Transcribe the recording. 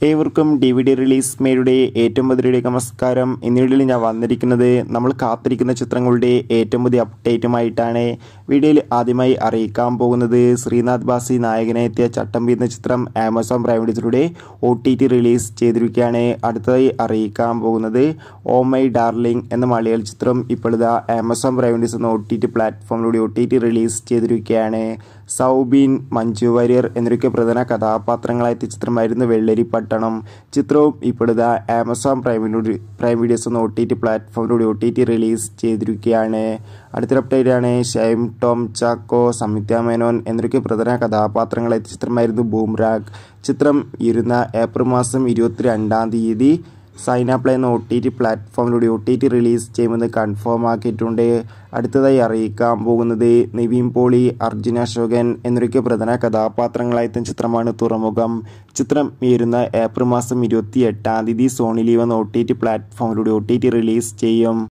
ഏവർക്കും DVD release മേയുടെ ഏറ്റവും പുതിയ നമസ്കാരം. ഇന്ന് വീഡിയോയിൽ ഞാൻ വന്നിരിക്കുന്നത് നമ്മൾ കാത്തിരിക്കുന്ന ചിത്രങ്ങളുടെ ഏറ്റവും പുതിയ അപ്ഡേറ്റുമായിട്ടാണ്. വീഡിയോയിൽ ആദ്യമായി അറിയിക്കാൻ പോകുന്നത് ശ്രീനാഥ് ബാസി നായകനായി എത്തിയ ചട്ടമ്പി എന്ന ചിത്രം ആമസോൺ പ്രൈം വീഡിയോയിലൂടെ OTT റിലീസ് ചെയ്തിരിക്കുകയാണ്. അടുത്തതായി അറിയിക്കാൻ പോകുന്നത് ഓ മൈ ഡാർലിംഗ് എന്ന മലയാള ചിത്രം ഇപ്പോഴത്തെ ആമസോൺ പ്രൈം വീഡിയോസ് എന്ന OTT പ്ലാറ്റ്ഫോമിലൂടെ OTT റിലീസ് ചെയ്തിരിക്കുകയാണ്. സൗബിൻ, മഞ്ജു വാര്യർ എന്നൊക്കെ പ്രധാന കഥാപാത്രങ്ങളായെത്തിയ ചിത്രമായിരുന്നു വെള്ളരിപ്പട്ടണം. ചിത്രവും ഇപ്പോഴത്തെ ആമസോൺ പ്രൈം വീഡിയോസ് എന്ന OTT പ്ലാറ്റ്ഫോമിലൂടെ OTT റിലീസ് ചെയ്തിരിക്കുകയാണ്. അടുത്തൊരു അപ്ഡേറ്റാണ് ഷൈം ടോം ചാക്കോ, സംയുക്ത മേനോൻ എന്നൊക്കെ പ്രധാന കഥാപാത്രങ്ങളായെത്തിയ ചിത്രമായിരുന്നു ബൂംറാഗ്. ചിത്രം ഇരുന്ന ഏപ്രിൽ മാസം 22 സൈന പ്ലേ എന്ന OTT പ്ലാറ്റ്ഫോമിലൂടെ OTT റിലീസ് ചെയ്യുമെന്ന് കൺഫേം ആക്കിയിട്ടുണ്ട്. അടുത്തതായി അറിയിക്കാൻ പോകുന്നത് നിവിൻ പോളി, അർജുന അശോകൻ എന്നൊക്കെ പ്രധാന കഥാപാത്രങ്ങളായെത്തിയ ചിത്രമാണ് തുറമുഖം. ചിത്രം വരുന്ന ഏപ്രിൽ മാസം 28 സോണി ലീവ് എന്ന OTT പ്ലാറ്റ്ഫോമിലൂടെ OTT റിലീസ് ചെയ്യും.